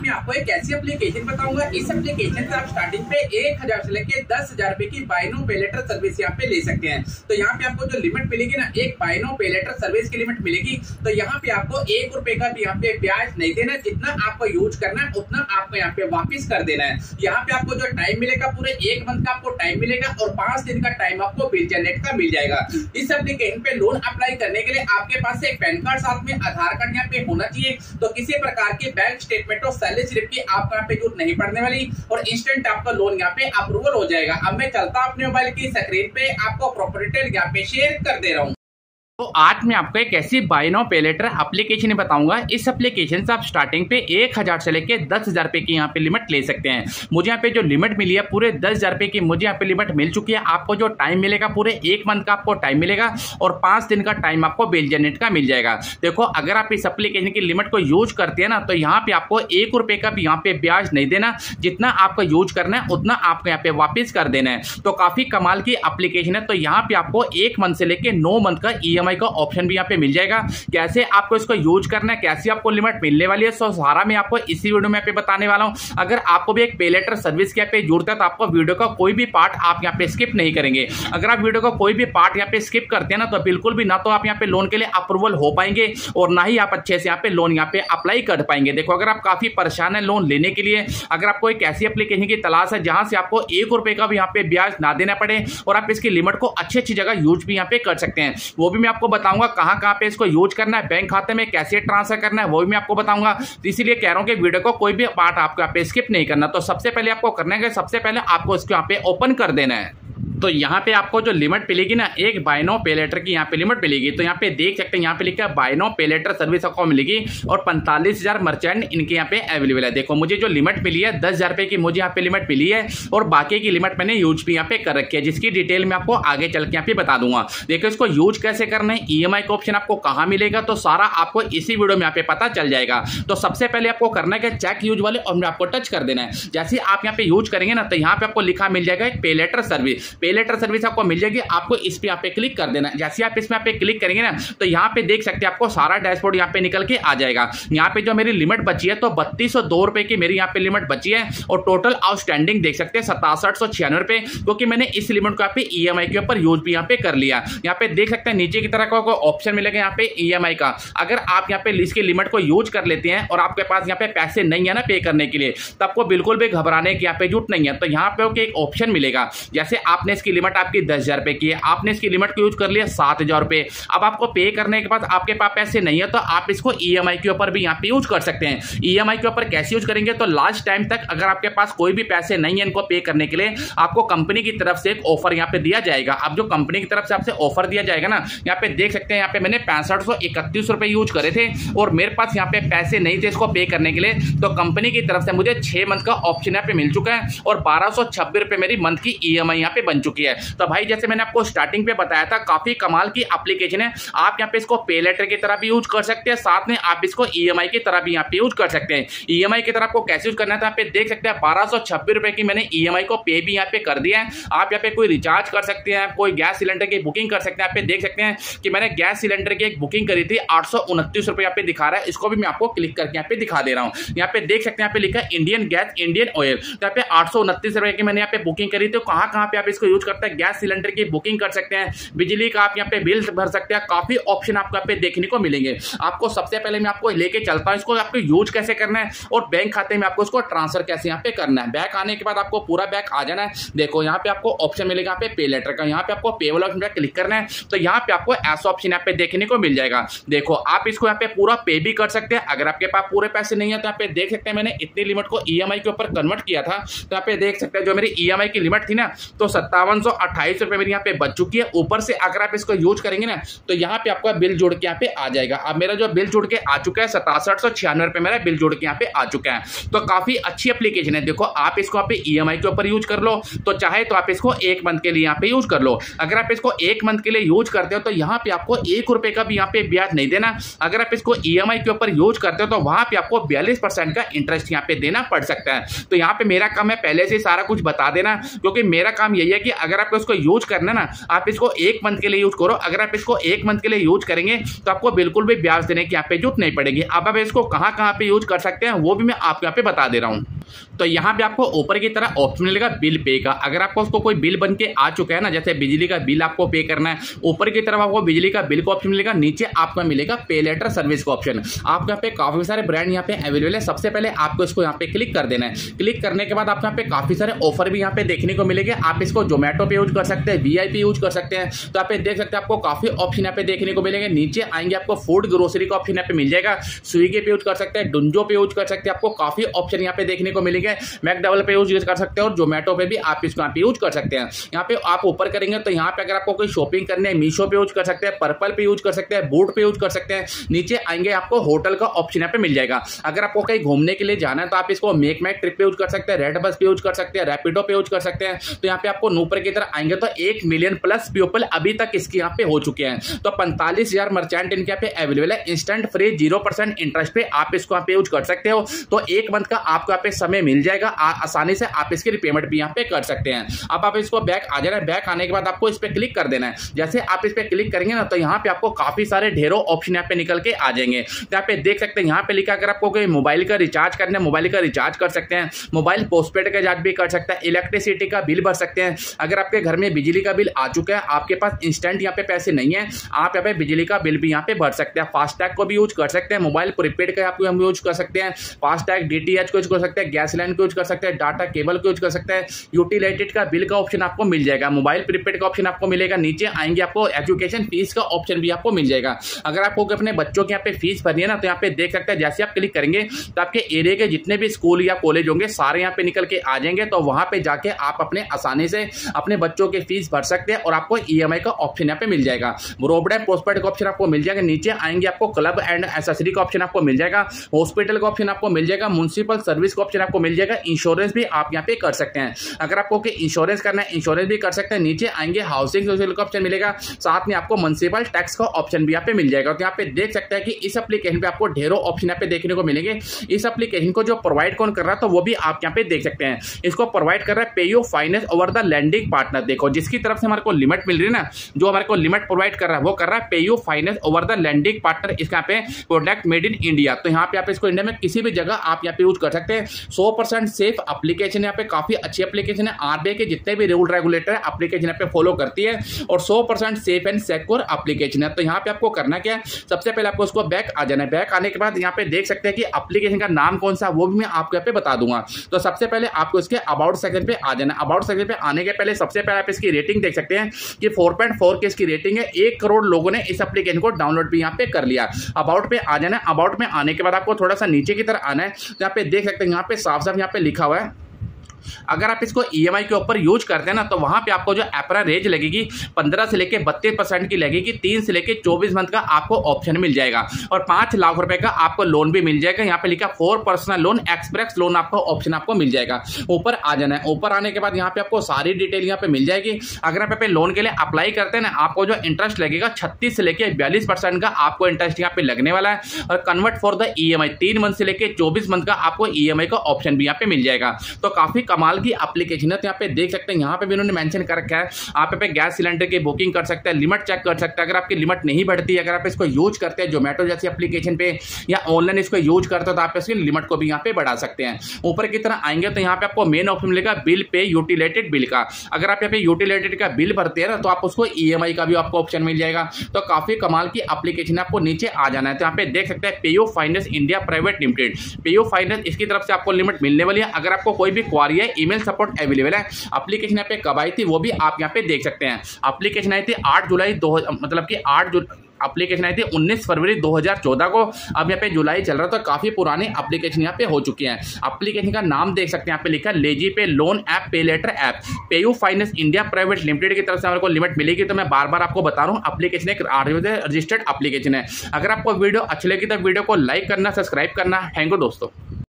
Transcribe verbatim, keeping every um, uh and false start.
मैं आपको एक ऐसी एप्लीकेशन बताऊंगा, इस एप्लीकेशन से आप स्टार्टिंग पे एक हजार से लेके दस हजार रुपए की buy now pay later service यहाँ पे ले सकते हैं। तो यहाँ पे आपको जो लिमिट मिलेगी ना, एक buy now pay later service की लिमिट मिलेगी। तो यहाँ पे आपको एक रुपए का भी यहाँ पे ब्याज नहीं देना, जितना आपको यूज करना है उतना आपको यहाँ पे वापिस कर देना है। यहाँ पे आपको जो टाइम मिलेगा पूरे एक मंथ का आपको टाइम मिलेगा और पांच दिन का टाइम आपको बिल जनरेट का मिल जाएगा। इस एप्लीकेशन पे लोन अप्लाई करने के लिए आपके पास एक पैन कार्ड साथ में आधार कार्ड यहाँ पे होना चाहिए। तो किसी प्रकार की बैंक स्टेटमेंट और सैलरी स्लिप की आपको यहाँ पे जरूरत नहीं पड़ने वाली और इंस्टेंट आपका लोन यहाँ पे अप्रूवल हो जाएगा। अब मैं चलता अपने मोबाइल की स्क्रीन पे आपको प्रॉपर डिटेल यहाँ पे शेयर कर दे रहा हूँ। तो आज मैं आपको एक ऐसी buy now pay later application बताऊंगा। इस एप्लीकेशन से आप स्टार्टिंग पे एक हजार से लेके दस हजार रुपए की यहाँ पे लिमिट ले सकते हैं। मुझे यहाँ पे जो लिमिट मिली है पूरे दस हजार रुपए की मुझे यहाँ पे लिमिट मिल चुकी है। आपको जो टाइम मिलेगा पूरे एक मंथ का आपको टाइम मिलेगा और पांच दिन का टाइम आपको बिल जनरेट का मिल जाएगा। देखो, अगर आप इस एप्लीकेशन की लिमिट को यूज करते हैं ना, तो यहाँ पे आपको एक रुपए का भी यहाँ पे ब्याज नहीं देना, जितना आपका यूज करना है उतना आपको यहाँ पे वापिस कर देना है। तो काफी कमाल की एप्लीकेशन है। तो यहाँ पे आपको एक मंथ से लेके नौ मंथ का ई का ऑप्शन भी यहाँ पे मिल जाएगा। कैसे आपको इसको यूज करना है, कैसे आपको लिमिट मिलने वाली है, सो सारा मैं आपको इसी वीडियो में पे बताने वाला हूं। अगर आपको भी एक पे लेटर सर्विस के यहाँ पे जरूरत है तो आपको वीडियो का कोई भी पार्ट आप यहाँ पे स्किप नहीं करेंगे। अगर आप वीडियो का कोई भी पार्ट यहाँ पे स्किप करते हैं ना, तो बिल्कुल भी ना तो आप यहाँ पे लोन के लिए अप्रूवल हो पाएंगे और ना ही आप अच्छे से यहाँ पे लोन यहाँ पे अप्लाई कर पाएंगे। देखो, अगर आप काफी परेशान है लोन लेने के लिए, अगर आपको एक ऐसी एप्लीकेशन की तलाश है जहां से आपको एक रुपए का भी यहाँ पे ब्याज ना देना पड़े और आप इसकी लिमिट को अच्छी अच्छी जगह यूज भी यहाँ पे कर सकते हैं, वो भी मैं आपको बताऊंगा। कहां कहां पे इसको यूज करना है, बैंक खाते में कैसे ट्रांसफर करना है, वो भी मैं आपको बताऊंगा। तो इसीलिए कह रहा हूं कि वीडियो को कोई भी पार्ट आपको यहाँ पे स्किप नहीं करना। तो सबसे पहले आपको करना है कि सबसे पहले आपको इसको यहाँ पे ओपन कर देना है। तो यहाँ पे आपको जो लिमिट मिलेगी ना, एक बाय नो पे लेटर की यहाँ पे लिमिट मिलेगी। तो यहाँ पे देख सकते हैं, यहाँ पे लिखा है buy now pay later service आपको मिलेगी और पैंतालीस हजार मर्चेंट इनके यहाँ पे अवेलेबल है। देखो, मुझे जो लिमिट मिली है दस हजार रुपए की मुझे यहाँ पे लिमिट मिली है और बाकी की लिमिट मैंने यूज भी यहाँ पे कर रखी है, जिसकी डिटेल मैं आपको आगे चल के यहाँ पे बता दूंगा। देखो, इसको यूज कैसे करना है, ई एम आई का ऑप्शन आपको कहाँ मिलेगा, तो सारा आपको इसी वीडियो में यहाँ पे पता चल जाएगा। तो सबसे पहले आपको करना है कि चेक यूज वाले और आपको टच कर देना है। जैसे आप यहाँ पे यूज करेंगे ना, तो यहाँ पे आपको लिखा मिल जाएगा एक pay later service. Pay later service आपको मिल जाएगी, आपको इस पे यहाँ पे क्लिक कर देना है। जैसे आप इसमें पे क्लिक करेंगे ना, तो यहाँ पे देख सकते हैं आपको सारा डैशबोर्ड यहाँ पे निकल के आ जाएगा। यहाँ पे जो मेरी लिमिट बची है तो बत्तीस सौ दो रुपए की मेरी यहाँ पे लिमिट बची है और टोटल आउटस्टैंडिंग देख सकते हैं सतासठ सौ छियानवे रुपए, क्योंकि मैंने इस लिमिट को यहाँ पे ई एम आई के ऊपर यूज भी यहाँ पे कर लिया। यहाँ पे देख सकते हैं नीचे की तरह का ऑप्शन मिलेगा यहाँ पे ई एम आई का। अगर आप यहाँ पे इसकी लिमिट को यूज कर लेते हैं और आपके पास यहाँ पे पैसे नहीं है ना पे करने के लिए, तो आपको बिल्कुल भी घबराने की यहाँ पे जरूरत नहीं है। तो यहाँ पे एक ऑप्शन मिलेगा, जैसे आपने इसकी लिमिट आपकी दस हजार रुपए की है, आपने इसकी लिमिट को यूज कर लिया सात हजार रुपए। अब आपको पे करने के बाद आपके पास पैसे नहीं है, तो आप इसको ई एम आई के ऊपर भी यहाँ पे यूज कर सकते हैं। ई एम आई के ऊपर कैसे यूज करेंगे, तो लास्ट टाइम तक अगर आपके पास कोई भी पैसे नहीं है इनको पे करने के लिए, आपको कंपनी की तरफ से एक ऑफर यहाँ पे दिया जाएगा। अब जो कंपनी की तरफ से आपसे ऑफर दिया जाएगा ना, यहाँ पे देख सकते हैं, यहाँ पे मैंने पैंसठ सौ इकतीस रुपए यूज करे थे और मेरे पास यहाँ पे पैसे नहीं थे इसको पे करने के लिए, तो कंपनी की तरफ से मुझे छह मंथ का ऑप्शन यहाँ पे मिल चुका है और बारह सौ छब्बीस रुपए मेरी मंथ की ई एम आई यहाँ पे बन चुकी है। तो भाई, जैसे मैंने आपको स्टार्टिंग पे बताया था, काफी कमाल की एप्लीकेशन है। आप यहाँ पे इसको पे लेटर की तरह भी यूज कर सकते हैं, साथ में आप इसको ई एम आई की तरह भी यहाँ पे यूज कर सकते हैं। ई एम आई की तरह आपको कैसे यूज करना था, यहाँ पे देख सकते हैं बारह सौ छब्बीस रुपए की मैंने ई एम आई को पे भी यहाँ पे कर दिया है। आप यहाँ पे कोई रिचार्ज कर सकते हैं, कोई गैस सिलेंडर की बुकिंग कर सकते हैं। यहाँ पे देख सकते हैं कि मैंने गैस सिलेंडर की एक बुकिंग करी थी, आठ सौ उनतीस रुपए यहाँ पे दिखा रहा है। इसको भी मैं आपको क्लिक करके यहाँ पे दिखा दे रहा हूँ। यहाँ पे देख सकते हैं, यहाँ पे लिखा है इंडियन गैस इंडियन ऑयल। यहाँ पे आठ सौ उनतीस रुपए की मैंने यहाँ पे बुकिंग करी थी। कहां कहां पे आप इसको यूज करते हैं, गैस सिलेंडर की बुकिंग कर सकते हैं, बिजली का आप यहाँ पे बिल भर सकते हैं, काफी ऑप्शन आपको यहाँ पे देखने को मिलेंगे। आपको सबसे पहले मैं आपको लेके चलता हूँ इसको आपको यूज कैसे करना है और बैंक खाते में आपको इसको ट्रांसफर कैसे यहाँ पे करना है। बैक आने के बाद आपको पूरा बैक आ जाना है। देखो, यहाँ पे आपको ऑप्शन मिलेगा यहाँ पे पे लेटर का, यहाँ पे आपको पे वाला ऑप्शन पे क्लिक करना है। तो यहाँ पे आपको ऐसा ऑप्शन यहाँ पे देखने को मिल जाएगा। देखो, आप इसको यहाँ पे पूरा पे भी कर सकते हैं। अगर आपके पास पूरे पैसे नहीं है तो यहाँ पे देख सकते हैं मैंने इतनी लिमिट को ई एम आई के ऊपर कन्वर्ट किया था। तो यहाँ पे देख सकते हैं जो मेरी ई एम आई की लिमिट थी ना, तो सत्तावन सौ अट्ठाईस रुपए मेरी यहाँ पे बच चुकी है। ऊपर से अगर आप इसको यूज करेंगे ना, तो यहाँ पे आपका बिल जुड़ के यहाँ पे आ जाएगा। अब मेरा जो बिल जुड़ के आ चुका है सतासठ सौ छियानवे रुपए मेरा बिल जुड़ के यहाँ पे आ चुका है। तो काफी अच्छी एप्लीकेशन है। देखो, आप इसको यहाँ पे ई एम आई के ऊपर यूज कर लो, तो चाहे तो आप इसको एक मंथ के लिए यहाँ पे यूज कर लो। अगर आप इसको एक मंथ के लिए यूज करते हो तो यहाँ पे आपको एक रुपए का भी यहाँ पे ब्याज नहीं देना। अगर आप इसको ई एम आई के ऊपर यूज करते हो तो वहां पे आपको बयालीस परसेंट का इंटरेस्ट यहाँ पे देना पड़ सकता है। तो यहाँ पे मेरा काम है पहले से सारा कुछ बता देना, क्योंकि मेरा काम यही है कि अगर आप इसको यूज करना ना, आप इसको एक मंथ के लिए यूज करो। अगर आप इसको एक मंथ के लिए यूज करेंगे तो आपको बिल्कुल भी ब्याज देने की यहाँ पे जरूरत नहीं पड़ेगी। अब आप इसको कहाँ कहाँ पे यूज कर सकते हैं वो भी मैं आपको यहाँ पे बता दे रहा हूँ। तो यहाँ पे आपको ऊपर की तरह ऑप्शन मिलेगा बिल पे का। अगर आपको उसको कोई बिल बन के आ चुका है ना, जैसे बिजली का बिल आपको पे करना है, ऊपर की तरफ आपको बिजली का बिल का ऑप्शन मिलेगा, नीचे आपको मिलेगा पे लेटर सर्विस का ऑप्शन। आपको यहाँ पे काफी सारे ब्रांड यहाँ पे अवेलेबल है। सबसे पहले आपको इसको यहाँ पे क्लिक कर देना है। क्लिक करने के बाद आपको यहाँ पे काफी सारे ऑफर भी यहाँ पे देखने को मिलेंगे। आप इसको जोमेटो पे यूज कर सकते हैं, वीआईपी यूज कर सकते हैं। तो आप देख सकते हैं आपको काफी ऑप्शन यहाँ पे देखने को मिलेंगे। नीचे आएंगे आपको फूड ग्रोसरी का ऑप्शन यहाँ पे मिल जाएगा, स्विगी पे यूज कर सकते हैं, डुंजो पे यूज कर सकते हैं। आपको काफी ऑप्शन यहाँ पे देखने को मिलेंगे। मैकडबल पे यूज कर सकते हैं और जोमेटो पे भी आप इसको यहाँ पे यूज कर सकते हैं। यहाँ पे आप ऊपर करेंगे तो यहाँ पे अगर आपको कोई शॉपिंग करनी है, मीशो पे यूज कर सकते हैं, पर्पल पे यूज कर सकते हैं, बूट पे यूज कर सकते हैं। नीचे आएंगे आपको होटल का ऑप्शन यहाँ पे मिल जाएगा। अगर आपको कहीं घूमने के लिए जाना है तो आप इसको मेक माई ट्रिप पे यूज कर सकते हैं, रेड बस पे यूज कर सकते हैं, रैपिडो पे यूज कर सकते हैं। तो यहाँ पे आपको ऊपर की तरह आएंगे तो एक मिलियन प्लस पीपल अभी तक इसके यहाँ पे हो चुके हैं। तो पैंतालीस हजार मर्चेंट इनके यहाँ पे अवेलेबल है। Instant free zero percent interest पे आप इसको यहाँ पे यूज कर सकते हो। तो एक मंथ का आपको यहाँ पे समय मिल जाएगा, आसानी से आप इसकी रिपेमेंट भी यहाँ पे कर सकते हैं। अब आप इसको बैक आ जाना है। बैक आने के बाद आपको इस पे क्लिक कर देना है। जैसे आप इस पे क्लिक करेंगे ना तो यहाँ पे आपको काफी सारे ढेरों ऑप्शन यहाँ पे निकल के आ जाएंगे। तो यहाँ पे देख सकते हैं, यहाँ पे लिखा अगर आपको कोई मोबाइल का रिचार्ज करना है, मोबाइल का रिचार्ज कर सकते हैं, मोबाइल पोस्टपेड का रिचार्ज भी कर सकते हैं, इलेक्ट्रिसिटी का बिल भर सकते हैं। अगर आपके घर में बिजली का बिल आ चुका है, आपके पास इंस्टेंट यहाँ पे पैसे नहीं है, आप यहाँ पे बिजली का बिल भी यहाँ पे भर सकते हैं। फास्टैग को भी यूज कर सकते हैं, मोबाइल प्रीपेड का आपको हम यूज कर सकते हैं, फास्टैग डीटीएच को यूज कर सकते हैं, गैस लाइन को यूज कर सकते हैं, डाटा केबल को यूज कर सकते हैं। यूटिलिटी का बिल का ऑप्शन आपको मिल जाएगा, मोबाइल प्रीपेड का ऑप्शन आपको मिलेगा। नीचे आएंगे आपको एजुकेशन फीस का ऑप्शन भी आपको मिल जाएगा। अगर आपको अपने बच्चों के यहाँ पे फीस भरनी है ना तो यहाँ पे देख सकते हैं, जैसे आप क्लिक करेंगे तो आपके एरिया के जितने भी स्कूल या कॉलेज होंगे सारे यहाँ पे निकल के आ जाएंगे। तो वहां पे जाके आप अपने आसानी से अपने बच्चों के फीस भर सकते हैं और आपको ईएमआई का ऑप्शन यहाँ पे मिल जाएगा। ब्रॉडबैंड पोस्टपेड का ऑप्शन आपको मिल जाएगा। नीचे आएंगे आपको क्लब एंड एसेसरी का ऑप्शन आपको मिल जाएगा, हॉस्पिटल का ऑप्शन आपको मिल जाएगा, म्युनिसिपल सर्विस का ऑप्शन आपको मिल जाएगा, इंश्योरेंस भी आप यहाँ पे कर सकते हैं। अगर आपको इंश्योरेंस करना है इंश्योरेंस भी कर सकते हैं। नीचे आएंगे हाउसिंग सोशल का ऑप्शन मिलेगा, साथ में आपको म्युनिसिपल टैक्स का ऑप्शन भी यहाँ पे मिल जाएगा। तो यहाँ पे देख सकते हैं कि इस एप्लीकेशन पे आपको ढेरों ऑप्शन यहाँ पे देखने को मिलेंगे। इस एप्लीकेशन को जो प्रोवाइड कौन कर रहा है तो वो भी आप यहाँ पे देख सकते हैं। इसको प्रोवाइड कर रहा है PayU finance over the lending partner. देखो जिसकी तरफ से हमारे को लिमिट मिल रही है ना, जो हमारे को लिमिट प्रोवाइड कर रहा है वो कर रहा है PayU finance over the lending partner. इसका pay product made in India. तो यहाँ पे आप इसको इंडिया में किसी भी जगह आप यहाँ पे यूज कर सकते हैं। सौ परसेंट सेफ एप्लीकेशन, यहाँ पे काफी अच्छी एप्लीकेशन है। आरबीआई के जितने भी रूल रेगुलेटर है एप्लीकेशन यहाँ पे फॉलो करती है और सौ percent safe and secure application है। तो यहाँ पे आपको करना क्या है, सबसे पहले आपको उसको बैक आ जाना है। बैक आने के बाद यहाँ पे देख सकते हैं कि एप्लीकेशन का नाम कौन सा वो भी मैं आपको यहाँ पे बता दूंगा। तो सबसे पहले आपको इसके अबाउट सेक्शन पे आ जाना है। अबाउट सेक्शन पे आने के पहले सबसे पहले आप इसकी रेटिंग देख सकते हैं कि फोर पॉइंट फोर की इसकी रेटिंग है। एक करोड़ लोगों ने इस एप्लीकेशन को डाउनलोड भी यहाँ पे कर लिया। अबाउट पे आ जाना है। अबाउट में आने के बाद आपको थोड़ा सा नीचे की तरफ आना है। यहाँ पे देख सकते हैं, यहाँ पे साफ साफ यहाँ पे लिखा हुआ है, अगर आप इसको ईएमआई के ऊपर यूज करते हैं ना तो वहां पे आपको जो एपरा रेंज लगेगी पंद्रह से लेके बत्तीस परसेंट की लगेगी। तीन से लेके चौबीस मंथ का आपको ऑप्शन मिल जाएगा और पांच लाख रुपए का आपको लोन भी मिल जाएगा। यहाँ पे लिखा for personal loan express loan आपको ऑप्शन आपको मिल जाएगा। ऊपर आ जाना है। ऊपर आने के बाद यहाँ पे आपको सारी डिटेल यहाँ पे मिल जाएगी। अगर आप पे लोन के लिए अप्लाई करते हैं ना, आपको जो इंटरेस्ट लगेगा छत्तीस से लेके बयालीस परसेंट का आपको इंटरेस्ट यहाँ पे लगने वाला है और कन्वर्ट फॉर द ईएमआई तीन मंथ से लेके चौबीस मंथ का आपको ईएमआई का ऑप्शन भी यहाँ पे मिल जाएगा। तो काफी कमाल की एप्लीकेशन है। तो यहाँ पे देख सकते हैं, यहाँ पे भी उन्होंने मेंशन कर रखा है, आप पे गैस सिलेंडर की बुकिंग कर सकते हैं, लिमिट चेक कर सकते हैं। अगर आपकी लिमिट नहीं बढ़ती, अगर आप इसको यूज करते हैं जोमेटो जैसी एप्लीकेशन पे या ऑनलाइन इसको यूज करते हो तो आप इसकी लिमिट को भी यहाँ पे बढ़ा सकते हैं। ऊपर की तरह आएंगे तो यहाँ पे आपको मेन ऑप्शन मिलेगा बिल पे यूटिलिटी बिल का। अगर आप यहाँ पे यूटिलिटी का बिल भरते हैं ना तो आप उसको ईएमआई का भी आपको ऑप्शन मिल जाएगा। तो काफी कमाल की एप्लीकेशन है। आपको नीचे आ जाना है तो यहाँ पे देख सकते हैं PayU finance India private limited. PayU finance इसकी तरफ से आपको लिमिट मिलने वाली है। अगर आपको कोई भी क्वारी है, ईमेल सपोर्ट अवेलेबल है। एप्लीकेशन यहाँ पे कब आई थी वो भी आप यहाँ पे देख सकते हैं। एप्लीकेशन आई थी आठ जुलाई दो मतलब कि आठ जुलाई एप्लीकेशन आई थी उन्नीस फरवरी दो हज़ार चौदह को। अब यहाँ पे जुलाई चल रहा है तो काफी पुरानी एप्लीकेशन यहाँ पे हो चुकी है। एप्लीकेशन का नाम देख सकते हैं, यहाँ पे लिखा है LazyPay loan app pay later app PayU finance India private limited की तरफ से हमारे को लिमिट मिलेगी। तो मैं बार बार आपको बता रहा हूँ, एप्लीकेशन एक रजिस्टर्ड एप्लीकेशन है। अगर आपको वीडियो अच्छी लगी तो वीडियो को लाइक करना, सब्सक्राइब करना। थैंक यू दोस्तों।